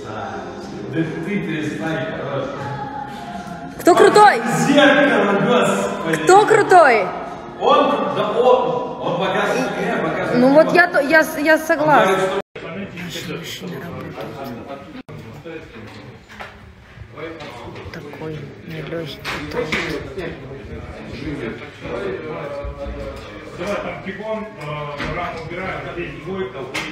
Да ты перестань, хорошо. Кто крутой? Зеркало, господи. Кто крутой? Он, да он показывает мне, показывает. Ну вот я согласна. Такой нелегкий труд. Давай там кипон, раму убираем, здесь двойка будет.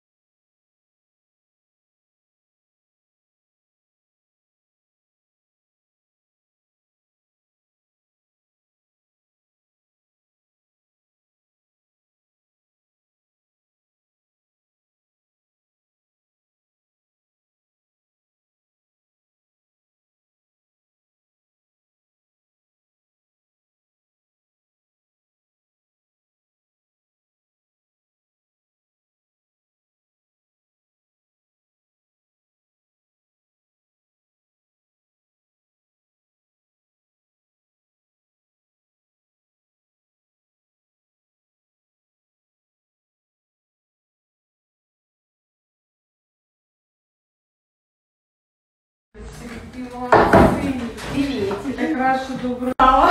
Привет. Я крашу доброго.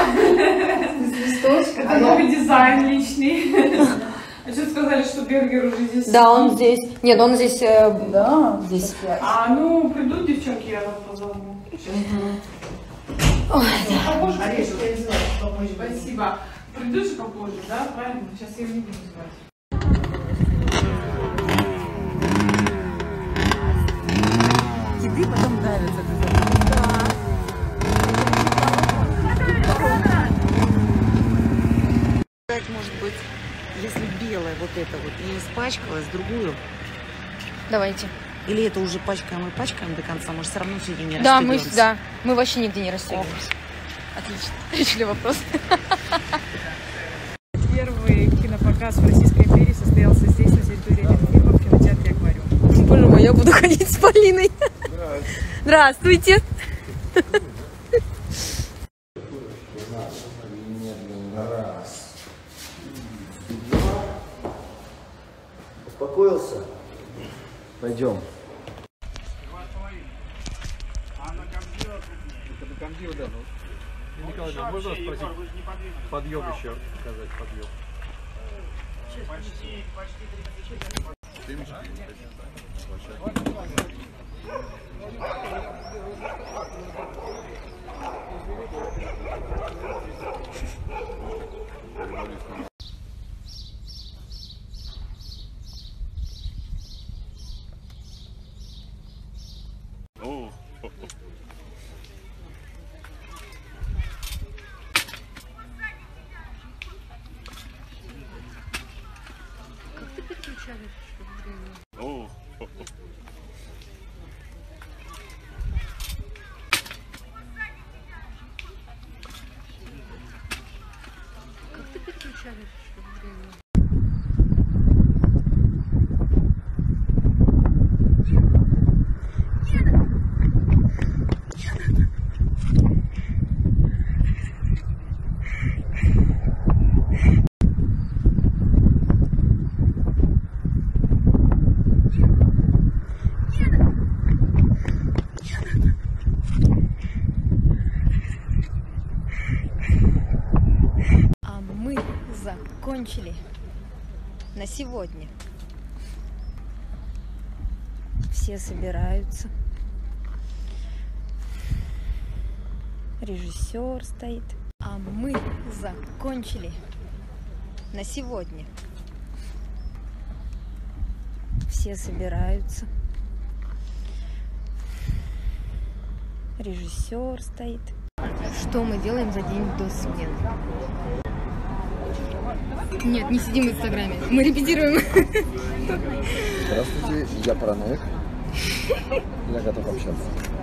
Это новый дизайн личный. А что сказали, что Бергер уже здесь? Да, он здесь. Нет, он здесь. Да. Здесь. А ну придут девчонки, я вас позову. Ой, да. Попозже, конечно, я не знаю, попозже. Спасибо. Придут же попозже, да? Правильно? Сейчас я не буду звать. Тебе потом нравится. Может быть, если белая вот эта вот не испачкалась, другую. Давайте. Или это уже пачкаем и пачкаем до конца, может, все равно сегодня не Да, расстегиваемся. мы вообще нигде не расстегиваемся. Отлично. Решили вопрос. Первый кинопоказ в Российской империи состоялся здесь, на территории Ленфильма, в кинотеатре «Аквариум». Боже мой, я буду ходить с Полиной. Здравствуйте. Раз. Успокоился? Пойдем. Комдива, да, ну. Николай, можно вас спросить? Подъем еще показать, подъем. Почти 30. Закончили на сегодня. Все собираются. Режиссер стоит. А мы закончили на сегодня. Все собираются. Режиссер стоит. Что мы делаем за день до смены? Нет, не сидим в Инстаграме. Мы репетируем. Здравствуйте, я параноик. Я готов общаться.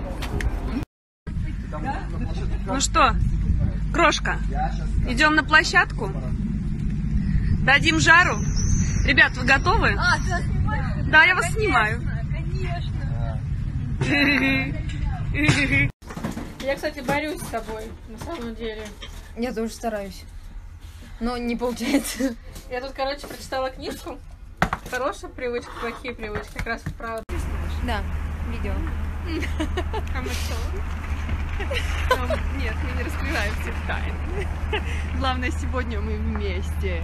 Ну что, крошка, идем на площадку? Дадим жару? Ребят, вы готовы? Да, я вас снимаю. Конечно. Я, кстати, борюсь с тобой, на самом деле. Я тоже стараюсь. Но не получается. Я тут, короче, прочитала книжку. Хорошая привычка, плохие привычки. Как раз вправо. Да. Видео. А мы что? Нет, мы не раскрываем всех тайн. Главное, сегодня мы вместе.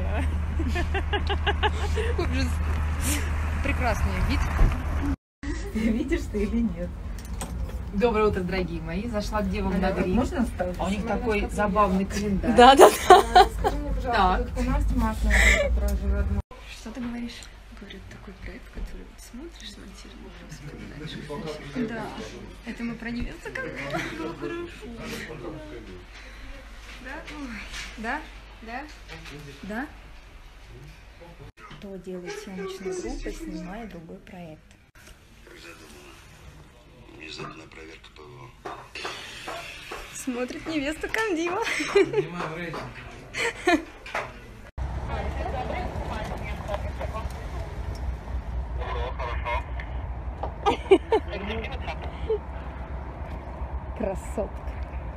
Ужас. Прекрасный вид. Видишь ты или нет? Доброе утро, дорогие мои. Зашла к девам на гриль. Можно оставить? А у них такой забавный календарь. Да. Скажи мне, пожалуйста, Так. тут у нас Маша, которая живет. Что ты говоришь? Говорю, такой проект, который вот смотришь, смонтируешь, вспоминаешь. Да. Это мы про невесту как хорошо. Да? Да? Да? Да? Кто делает съемочную группу, снимая другой проект. Внезапная проверка ПВО. Смотрит невесту Камдима. Снимаем рейтинг. Красотка.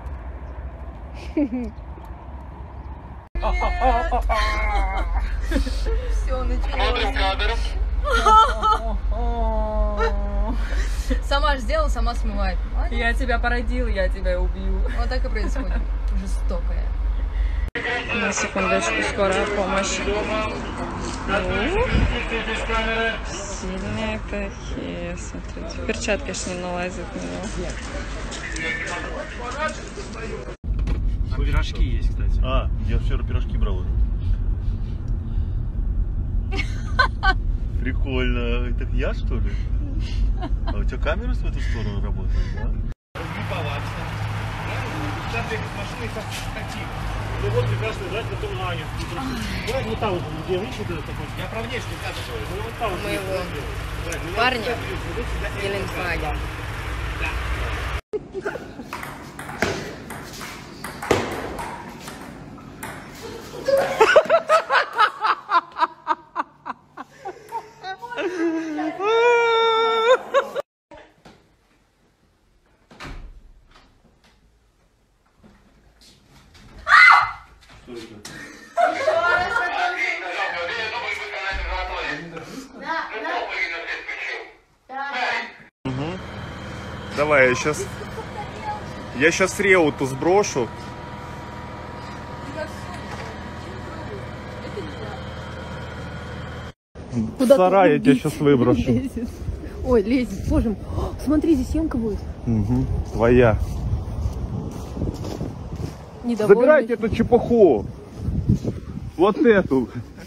Все, началось. Сама же сделала, сама смывает. Молодец. Я тебя породил, я тебя убью. Вот так и происходит. Жестокая. На секундочку, скорая помощь. Сильные такие, смотрите. Перчатки аж не налазят на него. Пирожки есть, кстати. А, я вчера пирожки брал уже. Прикольно. Это я, что ли? А у тебя камера в эту сторону работает, да? Сейчас ехать с машиной как таких. Ну вот прекрасно, давайте потом на Аню. Давай вот там вот, где лучше такой. Я про внешний кадр говорю. Ну вот там вот. Моего парня Геленфаген. Давай, я сейчас реуту сброшу. В сарай я тебя сейчас выброшу. Ой, лезет, боже мой. О, смотри, здесь съемка будет. Угу, твоя. Недовольный. Забирайте эту чепуху. Вот эту.